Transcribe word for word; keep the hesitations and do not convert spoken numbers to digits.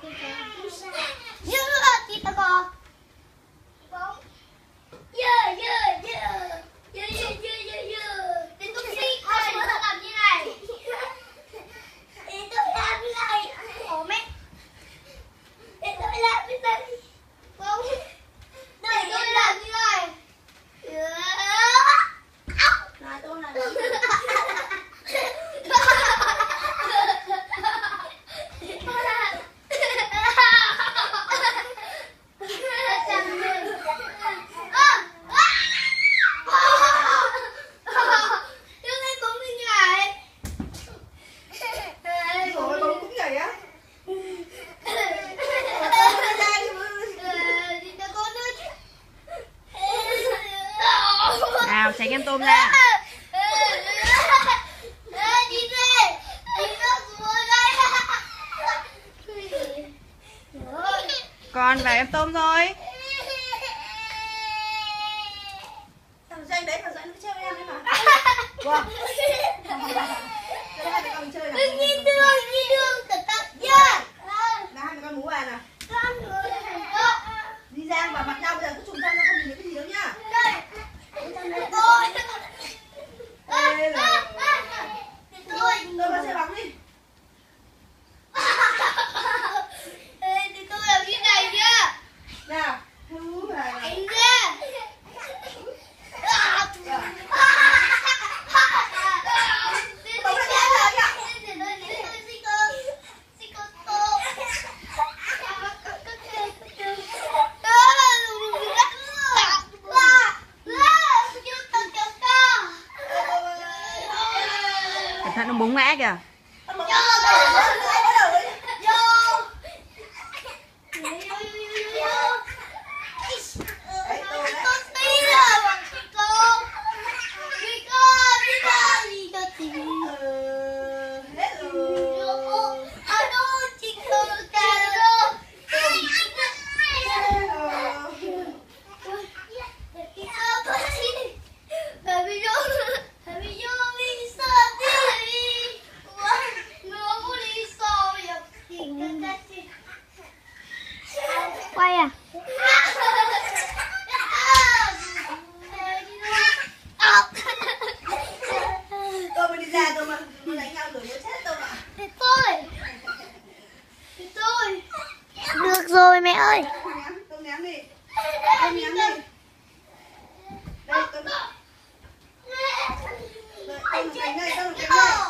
Nào, tránh em tôm ra. Con vào em tôm rồi. Thằng Danh đấy, thằng Danh nó treo em đấy mà. Wow. Đừng nhìn đường, nhìn đường, cẩn thận nha. Là hai mẹ con bú bà nào. Đi Giang vào mặt nhau bây giờ cứ trùng thân ra không nhìn thấy cái gì đâu nhá. Ê là... Tôi vào xe bóng đi. Ê, thì tôi làm cái này nhá. Nào, hú bà nào. Anh ra. Cẩn thận nó búng ngã kìa. Quay à? Tôi mới đi ra tôi mà tôi đánh nhau rồi chết tôi mà. Thế tôi. Thế tôi. Được rồi mẹ ơi. Tôi ném, tôi ném đi. Tôi ném đi. Đây tôi. Tôi tôi đánh đây, tôi đánh đây.